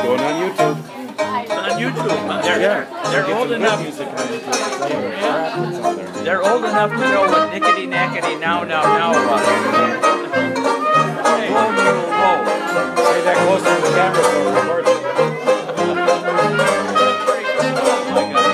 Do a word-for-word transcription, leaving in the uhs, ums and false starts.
Going on YouTube. On YouTube. They're, Yeah. they're Get old some good enough. music on YouTube. There's a lot of Yeah. rap that's on there. They're old enough to know what nickety nackety now now now was. Hey, whoa, whoa, whoa. Say that closer to the camera so it's recording. Oh my God.